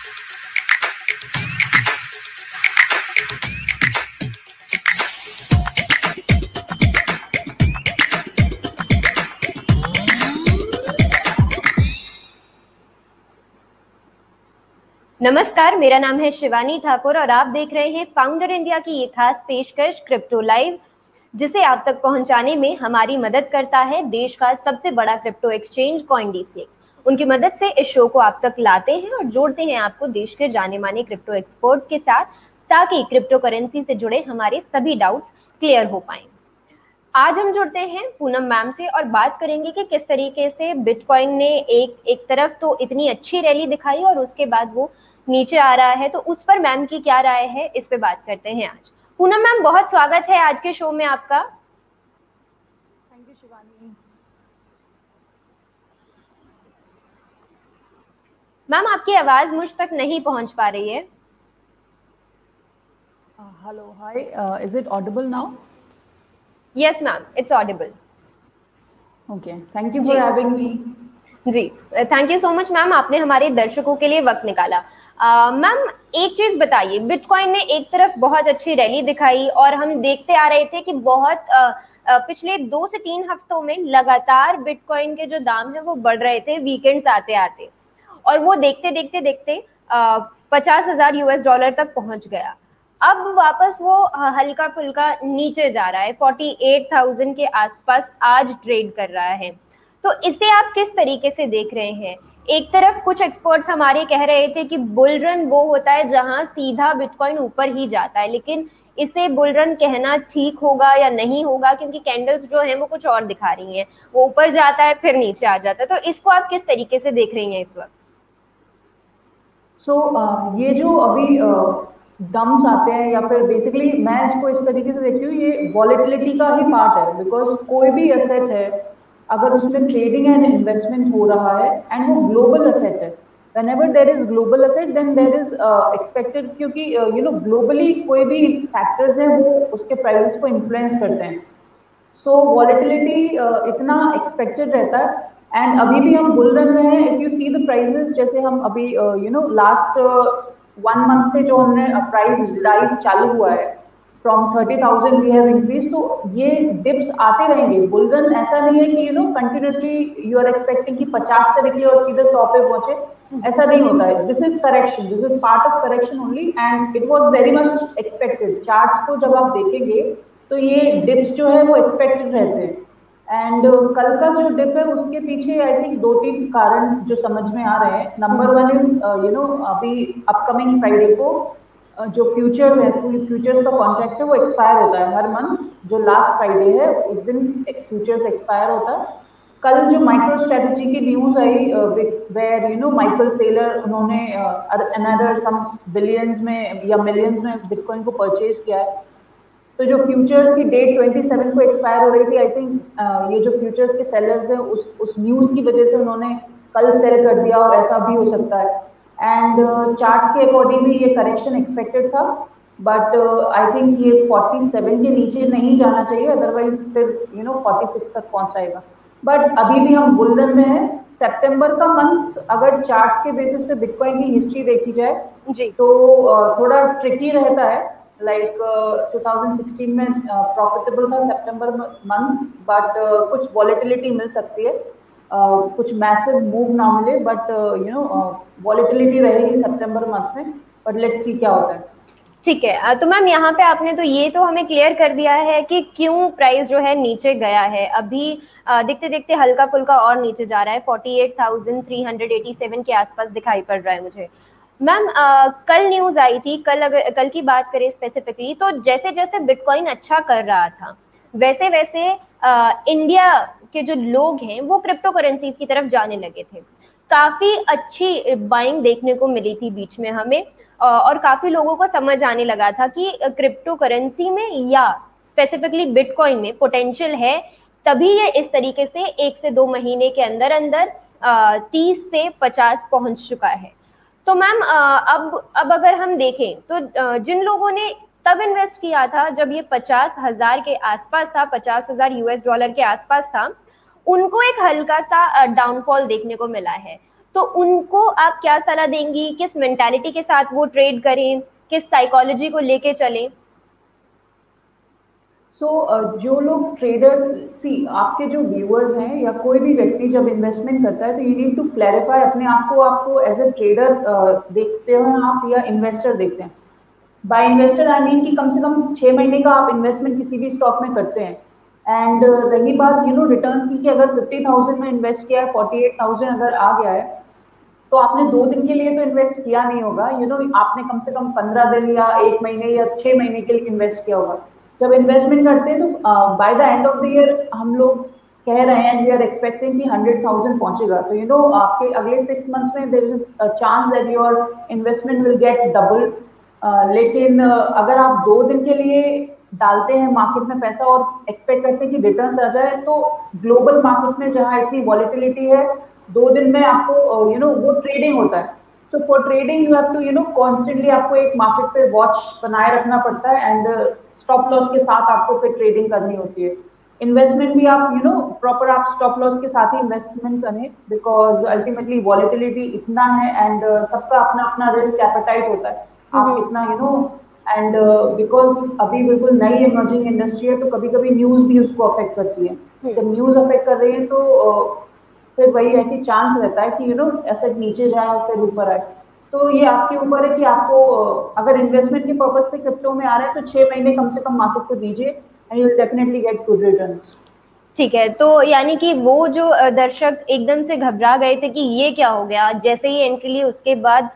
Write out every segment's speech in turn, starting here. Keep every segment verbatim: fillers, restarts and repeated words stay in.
नमस्कार, मेरा नाम है शिवानी ठाकुर और आप देख रहे हैं फाउंडर इंडिया की ये खास पेशकश क्रिप्टो लाइव, जिसे आप तक पहुंचाने में हमारी मदद करता है देश का सबसे बड़ा क्रिप्टो एक्सचेंज कॉइनडीसीएक्स। उनकी मदद से इस शो को आप तक लाते हैं और जोड़ते हैं आपको देश के जाने माने क्रिप्टो एक्सपर्ट्स के साथ, ताकि क्रिप्टो करेंसी से जुड़े हमारे सभी डाउट्स क्लियर हो पाएं। आज हम जुड़ते हैं पूनम मैम से और बात करेंगे कि किस तरीके से बिटकॉइन ने एक एक तरफ तो इतनी अच्छी रैली दिखाई और उसके बाद वो नीचे आ रहा है, तो उस पर मैम की क्या राय है, इस पे बात करते हैं आज। पूनम मैम, बहुत स्वागत है आज के शो में आपका। Thank you Shivani. मैम, आपकी आवाज मुझ तक नहीं पहुंच पा रही है। Hello, hi, is it audible now? Yes ma'am, it's audible. Okay, thank you for having me. जी, thank you so much ma'am, आपने हमारे दर्शकों के लिए वक्त निकाला। मैम uh, एक चीज बताइए, बिटकॉइन ने एक तरफ बहुत अच्छी रैली दिखाई और हम देखते आ रहे थे कि बहुत uh, uh, पिछले दो से तीन हफ्तों में लगातार बिटकॉइन के जो दाम है वो बढ़ रहे थे वीकेंड्स आते आते, और वो देखते देखते देखते पचास हजार यूएस डॉलर तक पहुंच गया। अब वापस वो हल्का फुल्का नीचे जा रहा है, फोर्टी एट थाउजेंड के आसपास आज ट्रेड कर रहा है। तो इसे आप किस तरीके से देख रहे हैं? एक तरफ कुछ एक्सपर्ट्स हमारे कह रहे थे कि बुल रन वो होता है जहां सीधा बिटकॉइन ऊपर ही जाता है, लेकिन इसे बुल रन कहना ठीक होगा या नहीं होगा, क्योंकि कैंडल्स जो हैं वो कुछ और दिखा रही हैं, वो ऊपर जाता है फिर नीचे आ जाता है। तो इसको आप किस तरीके से देख रही हैं इस वक्त? सो so, uh, ये जो अभी डम्प्स uh, आते हैं, या फिर बेसिकली मैं इसको इस तरीके से देखती हूँ, ये वॉलेटिलिटी का ही पार्ट है। बिकॉज कोई भी एसेट है, अगर उसमें ट्रेडिंग एंड इन्वेस्टमेंट हो रहा है एंड वो ग्लोबल एसेट है, whenever there is global asset then there is uh, expected, क्योंकि यू नो ग्लोबली कोई भी फैक्टर्स हैं वो उसके प्राइसेस को इन्फ्लुएंस करते हैं। सो so, वॉलेटिलिटी uh, इतना एक्सपेक्टेड रहता है। एंड अभी भी हम बुल रन में हैं। If you see the prices, जैसे हम अभी you know last one month से जो हमने प्राइस राइज चालू हुआ है, from thirty thousand we have increase, तो ये डिप्स आते रहेंगे। बुल रन ऐसा नहीं है कि you know continuously you are expecting कि पचास से निकले और सीधे सौ पे पहुंचे, ऐसा नहीं होता है। This is correction, this is part of correction only, and it was very much expected. Charts को जब आप देखेंगे तो ये डिप्स जो है वो एक्सपेक्टेड रहते हैं। एंड uh, कल का जो डिप है उसके पीछे आई थिंक दो तीन कारण जो समझ में आ रहे हैं। Number one is you know अभी अपकमिंग फ्राइडे को uh, जो फ्यूचर्स है, फ्यूचर्स का कॉन्ट्रैक्ट है वो एक्सपायर होता है हर मंथ। जो लास्ट फ्राइडे है उस दिन फ्यूचर्स एक्सपायर होता है। कल जो माइक्रो स्ट्रेटेजी की न्यूज आई, where you know Michael Saylor, उन्होंने अनदर सम बिलियंस में या मिलियंस में बिटकॉइन को परचेज किया है। तो जो फ्यूचर्स की डेट सत्ताईस को एक्सपायर हो रही थी, आई थिंक uh, ये जो फ्यूचर्स के सेलर्स हैं उस उस न्यूज़ की वजह से उन्होंने कल सेल कर दिया, और ऐसा भी हो सकता है। एंड चार्ट्स uh, के अकॉर्डिंगली ये करेक्शन एक्सपेक्टेड था, बट आई थिंक ये सैंतालीस के नीचे नहीं जाना चाहिए, अदरवाइज फिर यू नो छियालीस तक पहुंचाएगा। बट अभी भी हम बुल रन में हैं। सितंबर का मंथ अगर चार्ट्स के बेसिस पे बिटकॉइन की हिस्ट्री देखी जाए जी, तो uh, थोड़ा ट्रिकी रहता है। Like like, uh, twenty sixteen में प्रॉफिटेबल uh, था सितंबर मंथ, बट uh, कुछ वॉलेटिलिटी मिल सकती है, uh, कुछ मैसिव मूव ना मिले, बट यू नो वॉलेटिलिटी रहेगी सितंबर मंथ में। बट लेट्स सी क्या होता है। ठीक है, तो मैम यहाँ पे आपने तो ये तो हमें क्लियर कर दिया है कि क्यों प्राइस जो है नीचे गया है। अभी देखते देखते हल्का फुल्का और नीचे जा रहा है, forty eight thousand three hundred eighty seven के आसपास दिखाई पड़ रहा है मुझे। मैम, कल न्यूज आई थी, कल अगर कल की बात करें स्पेसिफिकली, तो जैसे जैसे बिटकॉइन अच्छा कर रहा था वैसे वैसे आ, इंडिया के जो लोग हैं वो क्रिप्टो करेंसीज की तरफ जाने लगे थे। काफी अच्छी बाइंग देखने को मिली थी बीच में हमें, और काफी लोगों को समझ आने लगा था कि क्रिप्टो करेंसी में या स्पेसिफिकली बिटकॉइन में पोटेंशियल है, तभी ये इस तरीके से एक से दो महीने के अंदर अंदर तीस से पचास पहुंच चुका है। तो मैम, अब अब अगर हम देखें तो जिन लोगों ने तब इन्वेस्ट किया था जब ये पचास हजार के आसपास था, पचास हजार यूएस डॉलर के आसपास था, उनको एक हल्का सा डाउनफॉल देखने को मिला है। तो उनको आप क्या सलाह देंगी, किस मेंटालिटी के साथ वो ट्रेड करें, किस साइकोलॉजी को लेके चलें? सो so, uh, जो लोग ट्रेडर्स, सी आपके जो व्यूअर्स हैं या कोई भी व्यक्ति जब इन्वेस्टमेंट करता है तो यू नीड टू क्लैरिफाई अपने आप को, आपको एज ए ट्रेडर देखते हो आप या इन्वेस्टर देखते हैं। बाय इन्वेस्टर आई मीन कि कम से कम छह महीने का आप इन्वेस्टमेंट किसी भी स्टॉक में करते हैं। एंड uh, रही बात यू नो रिटर्न्स की, कि अगर फिफ्टी थाउजेंड में इन्वेस्ट किया है, फोर्टी एट थाउजेंड अगर आ गया है, तो आपने दो दिन के लिए तो इन्वेस्ट किया नहीं होगा, यू you नो know, आपने कम से कम पंद्रह दिन या एक महीने या छह महीने के लिए इन्वेस्ट किया होगा। जब इन्वेस्टमेंट करते हैं तो by the end of the year हम लोग कह रहे हैं वी आर एक्सपेक्टिंग कि हंड्रेड थाउजेंड पहुंचेगा, तो यू नो आपके अगले सिक्स मंथ्स में there is a chance that your investment will get double. लेकिन uh, अगर आप दो दिन के लिए डालते हैं मार्केट में पैसा और एक्सपेक्ट करते हैं कि रिटर्न्स आ जाए, तो ग्लोबल मार्केट में जहां इतनी वॉलिटिलिटी है, दो दिन में आपको यू नो वो ट्रेडिंग होता है। तो for trading you have to you know constantly आपको एक मार्केट पे वॉच बनाए रखना पड़ता है, एंड स्टॉप लॉस के साथ आपको फिर ट्रेडिंग करनी होती है। इन्वेस्टमेंट भी आप यू नो प्रॉपर आप स्टॉप लॉस के साथ ही इन्वेस्टमेंट करें, बिकॉज अल्टीमेटली वॉलिटिलिटी इतना है, एंड uh, सबका अपना अपना रिस्क एपेटाइट होता है, आप कितना यू नो एंड बिकॉज अभी बिल्कुल नई इमर्जिंग इंडस्ट्री है, तो कभी कभी न्यूज भी उसको अफेक्ट करती है। जब न्यूज अफेक्ट कर रही है तो uh, फिर वही है कि चांस रहता है कि यू नो एसेट नीचे जाए और फिर ऊपर आए। तो ये आपके ऊपर है कि आपको अगर इन्वेस्टमेंट के पर्पज से क्रिप्टो में आ रहा है तो छह महीने कम से कम मार्केट को दीजिए, and you will definitely get good returns. ठीक है, तो यानी कि वो जो दर्शक एकदम से घबरा गए थे कि ये क्या हो गया, जैसे ही एंट्री ली उसके बाद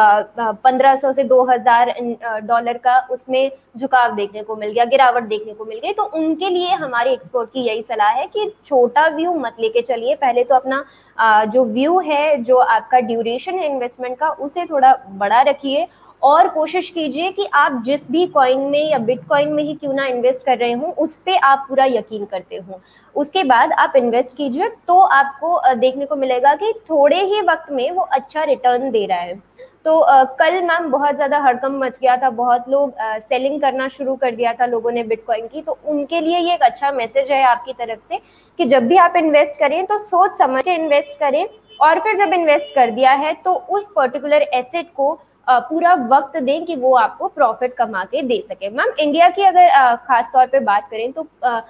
पंद्रह सौ से दो हजार डॉलर का उसमें झुकाव देखने को मिल गया, गिरावट देखने को मिल गई, तो उनके लिए हमारे एक्सपर्ट की यही सलाह है कि छोटा व्यू मत लेके चलिए, पहले तो अपना आ, जो व्यू है, जो आपका ड्यूरेशन है इन्वेस्टमेंट का, उसे थोड़ा बड़ा रखिए और कोशिश कीजिए कि आप जिस भी कॉइन में या बिटकॉइन में ही क्यों ना इन्वेस्ट कर रहे हो उस पे आप पूरा यकीन करते हो। उसके बाद आप इन्वेस्ट कीजिए तो आपको देखने को मिलेगा कि थोड़े ही वक्त में वो अच्छा रिटर्न दे रहा है। तो आ, कल मैम बहुत ज्यादा हड़कंप मच गया था, बहुत लोग आ, सेलिंग करना शुरू कर दिया था लोगों ने बिटकॉइन की, तो उनके लिए ये एक अच्छा मैसेज है आपकी तरफ से कि जब भी आप इन्वेस्ट करें तो सोच समझ के इन्वेस्ट करें, और फिर जब इन्वेस्ट कर दिया है तो उस पर्टिकुलर एसेट को पूरा वक्त दें कि वो आपको प्रॉफिट कमा के दे सके। मैम इंडिया की अगर खास तौर पे बात करें तो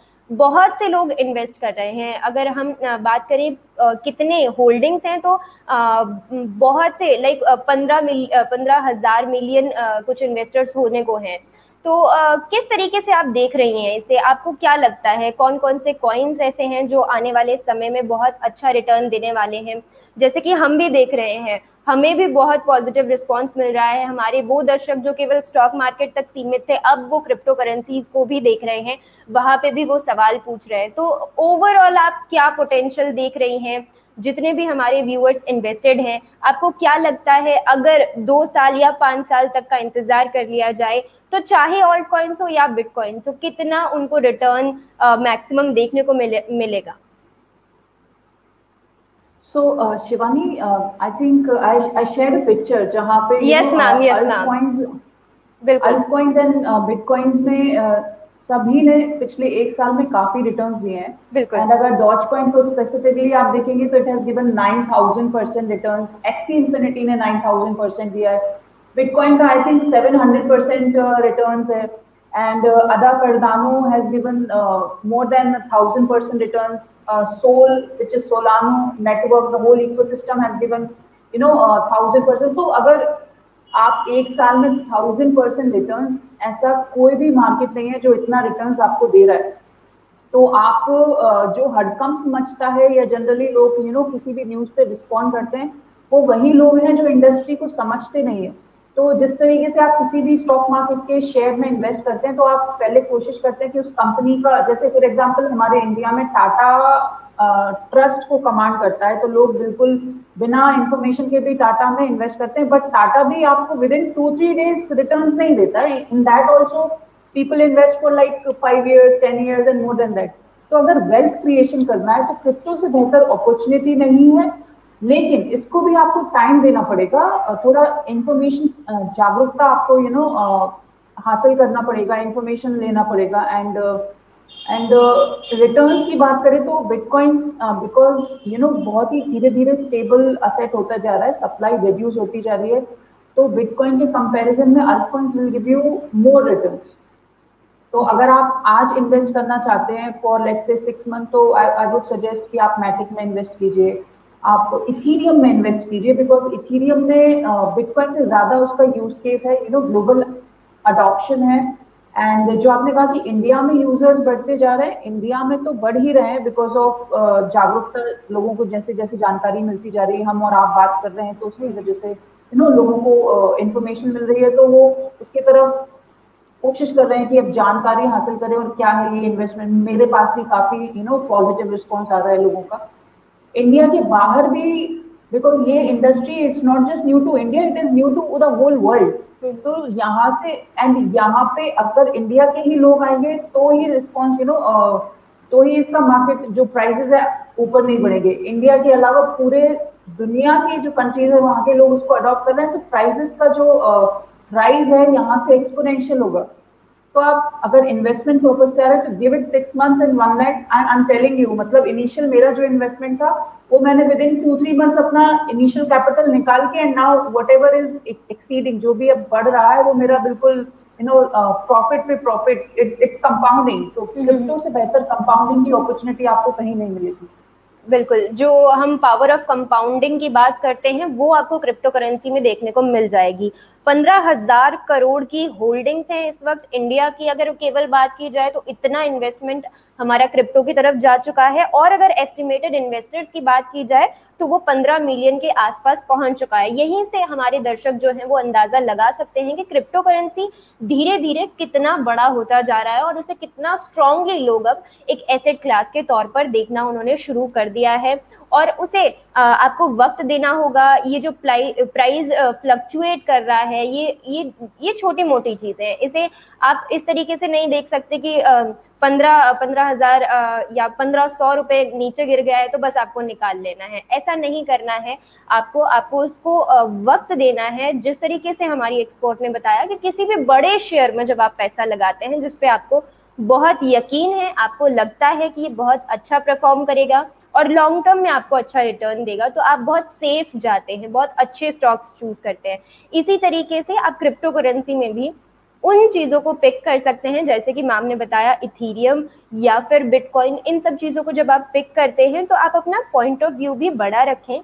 बहुत से लोग इन्वेस्ट कर रहे हैं, अगर हम बात करें कितने होल्डिंग्स हैं तो बहुत से लाइक पंद्रह मिल पंद्रह हजार मिलियन कुछ इन्वेस्टर्स होने को हैं। तो किस तरीके से आप देख रही हैं इसे, आपको क्या लगता है कौन कौन से कॉइन्स ऐसे हैं जो आने वाले समय में बहुत अच्छा रिटर्न देने वाले हैं? जैसे कि हम भी देख रहे हैं, हमें भी बहुत पॉजिटिव रिस्पांस मिल रहा है, हमारे वो दर्शक जो केवल स्टॉक मार्केट तक सीमित थे अब वो क्रिप्टो करेंसीज को भी देख रहे हैं, वहां पे भी वो सवाल पूछ रहे हैं। तो ओवरऑल आप क्या पोटेंशियल देख रही हैं, जितने भी हमारे व्यूअर्स इन्वेस्टेड हैं, आपको क्या लगता है अगर दो साल या पांच साल तक का इंतजार कर लिया जाए तो चाहे ऑल्ट कॉइन्स हो या बिटकॉइन्स हो, कितना उनको रिटर्न मैक्सिमम देखने को मिले, मिलेगा? So uh, Shivani, uh, I think uh, I I shared a picture जहाँ पे yes ma'am uh, yes ma'am altcoins altcoins and uh, bitcoins में uh, सभी ने पिछले एक साल में काफी रिटर्न्स दिए हैं। बिल्कुल। एंड अगर डॉज कॉइन को स्पेसिफिकली आप देखेंगे तो it has given nine thousand percent returns, Axie Infinity ने नाइन थाउजेंड परसेंट दिया है, बिटकॉइन का I think seven hundred percent returns है, and uh, Ada Cardano has given uh, more than a thousand percent returns. Uh, Sol, which is Solano network, the whole ecosystem has given, you know, a thousand percent. तो अगर आप एक साल में thousand percent returns, ऐसा कोई भी market नहीं है जो इतना रिटर्न्स आपको दे रहा है। तो आप uh, जो हड़कंप मचता है या जनरली लोग यू you नो know, किसी भी न्यूज पे रिस्पॉन्ड करते हैं, वो वही लोग हैं जो इंडस्ट्री को समझते नहीं है। तो जिस तरीके से आप किसी भी स्टॉक मार्केट के शेयर में इन्वेस्ट करते हैं तो आप पहले कोशिश करते हैं कि उस कंपनी का, जैसे फॉर एग्जांपल हमारे इंडिया में टाटा ट्रस्ट को कमांड करता है, तो लोग बिल्कुल बिना इंफॉर्मेशन के भी टाटा में इन्वेस्ट करते हैं, बट टाटा भी आपको with in two three days returns नहीं देता है। In that also people invest for like five years ten years and more than that. तो अगर वेल्थ क्रिएशन करना है तो क्रिप्टो से बेहतर अपॉर्चुनिटी नहीं है, लेकिन इसको भी आपको टाइम देना पड़ेगा, थोड़ा इंफॉर्मेशन जागरूकता आपको यू नो हासिल करना पड़ेगा, इंफॉर्मेशन लेना पड़ेगा, एंड एंड रिटर्न्स की बात करें तो बिटकॉइन बिकॉज यू नो बहुत ही धीरे धीरे स्टेबल असेट होता जा रहा है, सप्लाई रिड्यूस होती जा रही है, तो बिटकॉइन के कंपैरिजन में altcoins will give you more returns. तो अगर आप आज इन्वेस्ट करना चाहते हैं for let's say six month, तो आई वुड सजेस्ट कि आप मैटिक में इन्वेस्ट कीजिए, आप इथीरियम में इन्वेस्ट कीजिए, बिकॉज इथीरियम में बिटकॉइन से ज्यादा उसका यूज केस है, यू नो ग्लोबल अडॉप्शन है। एंड जो आपने कहा कि इंडिया में यूजर्स बढ़ते जा रहे हैं, इंडिया में तो बढ़ ही रहे हैं बिकॉज ऑफ जागरूकता, लोगों को जैसे जैसे जानकारी मिलती जा रही है, हम और आप बात कर रहे हैं तो उसकी वजह से यू नो लोगों को इंफॉर्मेशन मिल रही है, तो वो उसकी तरफ कोशिश कर रहे हैं कि अब जानकारी हासिल करें और क्या है ये इन्वेस्टमेंट। मेरे पास भी काफी यू नो पॉजिटिव रिस्पॉन्स आ रहा है लोगों का। इंडिया के बाहर भी, बिकॉज ये industry it's not just new to India, it is new to the whole world. तो यहाँ से एंड यहाँ पे अगर इंडिया के ही लोग आएंगे तो ही रिस्पॉन्स यू नो तो ही इसका मार्केट जो प्राइसेस है ऊपर नहीं बढ़ेंगे। इंडिया के अलावा पूरे दुनिया की जो कंट्रीज है वहाँ के लोग उसको अडॉप्ट कर रहे हैं, तो प्राइसेस का जो राइज है यहाँ से एक्सपोनेंशियल होगा। तो आप अगर इन्वेस्टमेंट पर्पज से आ रहे हैं तो give it six months and one night, I am telling you, मतलब इनिशियल मेरा जो इन्वेस्टमेंट था वो मैंने with in two three months अपना इनिशियल कैपिटल निकाल के, and now whatever is exceeding, जो भी अब बढ़ रहा है वो मेरा बिल्कुल यू नो प्रॉफिट पे प्रॉफिट, इट्स कंपाउंडिंग। तो क्रिप्टो से बेहतर कंपाउंडिंग की अपॉर्चुनिटी आपको कहीं नहीं मिलेगी। बिल्कुल, जो हम पावर ऑफ कंपाउंडिंग की बात करते हैं वो आपको क्रिप्टो करेंसी में देखने को मिल जाएगी। पंद्रह हजार करोड़ की होल्डिंग्स हैं इस वक्त इंडिया की, अगर केवल बात की जाए तो इतना इन्वेस्टमेंट हमारा क्रिप्टो की तरफ जा चुका है। और अगर एस्टिमेटेड इन्वेस्टर्स की बात की जाए तो वो पंद्रह मिलियन के आसपास पहुंच चुका है। यहीं से हमारे दर्शक जो हैं वो अंदाजा लगा सकते हैं कि क्रिप्टो करेंसी धीरे धीरे कितना बड़ा होता जा रहा है और उसे कितना स्ट्रांगली लोग अब एक एसेट क्लास के तौर पर देखना उन्होंने शुरू कर दिया है। और उसे आपको वक्त देना होगा। ये जो प्राइस फ्लक्चुएट कर रहा है, ये ये ये छोटी मोटी चीजें हैं, इसे आप इस तरीके से नहीं देख सकते कि पंद्रह पंद्रह हजार या पंद्रह सौ रुपए नीचे गिर गया है तो बस आपको निकाल लेना है। ऐसा नहीं करना है, आपको आपको उसको वक्त देना है। जिस तरीके से हमारी एक्सपर्ट ने बताया कि किसी भी बड़े शेयर में जब आप पैसा लगाते हैं जिसपे आपको बहुत यकीन है, आपको लगता है कि ये बहुत अच्छा परफॉर्म करेगा और लॉन्ग टर्म में आपको अच्छा रिटर्न देगा, तो आप बहुत सेफ जाते हैं, बहुत अच्छे स्टॉक्स चूज करते हैं। इसी तरीके से आप क्रिप्टो करेंसी में भी उन चीजों को पिक कर सकते हैं, जैसे कि मैम ने बताया इथीरियम या फिर बिटकॉइन। इन सब चीजों को जब आप पिक करते हैं तो आप अपना पॉइंट ऑफ व्यू भी बड़ा रखें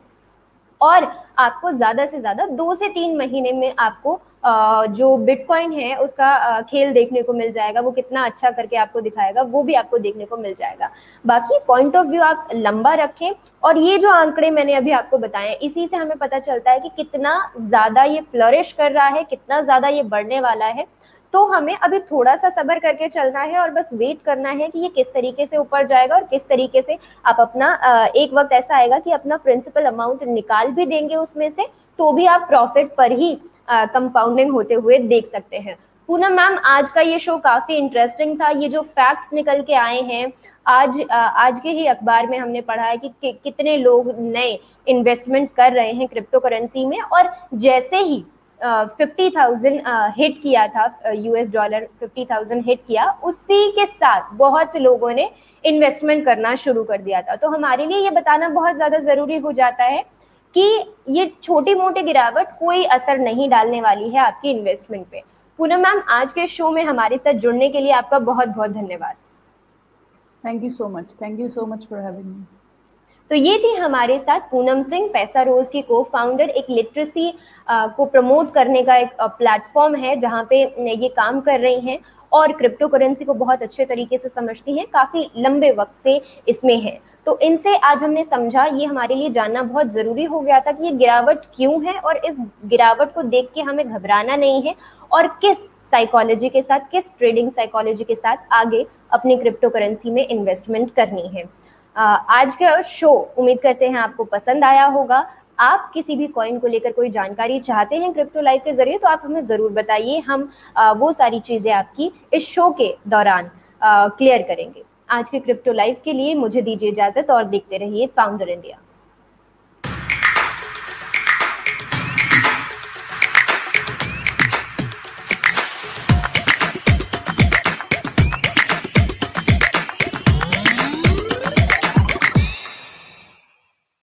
और आपको ज्यादा से ज्यादा दो से तीन महीने में आपको जो बिटकॉइन है उसका खेल देखने को मिल जाएगा। वो कितना अच्छा करके आपको दिखाएगा वो भी आपको देखने को मिल जाएगा। बाकी पॉइंट ऑफ व्यू आप लंबा रखें। और ये जो आंकड़े मैंने अभी आपको बताए, इसी से हमें पता चलता है कि कितना ज्यादा ये फ्लरिश कर रहा है, कितना ज्यादा ये बढ़ने वाला है। तो हमें अभी थोड़ा सा सब्र करके चलना है और बस वेट करना है कि ये किस तरीके से ऊपर जाएगा और किस तरीके से आप अपना एक वक्त ऐसा आएगा कि अपना प्रिंसिपल अमाउंट निकाल भी देंगे उसमें से, तो भी आप प्रॉफिट पर ही कंपाउंडिंग होते हुए देख सकते हैं। पूनम मैम, आज का ये शो काफी इंटरेस्टिंग था। ये जो फैक्ट्स निकल के आए हैं आज आज के ही अखबार में हमने पढ़ा है कि, कि कितने लोग नए इन्वेस्टमेंट कर रहे हैं क्रिप्टो करेंसी में। और जैसे ही फिफ्टी थाउजेंड हिट किया था, US dollar fifty thousand hit किया, उसी के साथ बहुत से लोगों ने इन्वेस्टमेंट करना शुरू कर दिया था। तो हमारे लिए ये बताना बहुत ज्यादा जरूरी हो जाता है कि ये छोटी मोटी गिरावट कोई असर नहीं डालने वाली है आपकी इन्वेस्टमेंट पे। पूनम मैम, आज के शो में हमारे साथ जुड़ने के लिए आपका बहुत बहुत धन्यवाद। Thank you so much, thank you so much for having me. तो ये थी हमारे साथ पूनम सिंह, पैसा रोज की को फाउंडर। एक लिटरेसी को प्रमोट करने का एक प्लेटफॉर्म है जहाँ पे ये काम कर रही हैं और क्रिप्टो करेंसी को बहुत अच्छे तरीके से समझती हैं, काफी लंबे वक्त से इसमें है। तो इनसे आज हमने समझा, ये हमारे लिए जानना बहुत जरूरी हो गया था कि ये गिरावट क्यों है और इस गिरावट को देख के हमें घबराना नहीं है और किस साइकोलॉजी के साथ, किस ट्रेडिंग साइकोलॉजी के साथ आगे अपनी क्रिप्टो करेंसी में इन्वेस्टमेंट करनी है। आज का शो उम्मीद करते हैं आपको पसंद आया होगा। आप किसी भी कॉइन को लेकर कोई जानकारी चाहते हैं क्रिप्टो लाइव के जरिए तो आप हमें जरूर बताइए, हम वो सारी चीजें आपकी इस शो के दौरान क्लियर करेंगे। आज के क्रिप्टो लाइव के लिए मुझे दीजिए इजाजत और देखते रहिए फाउंडर इंडिया।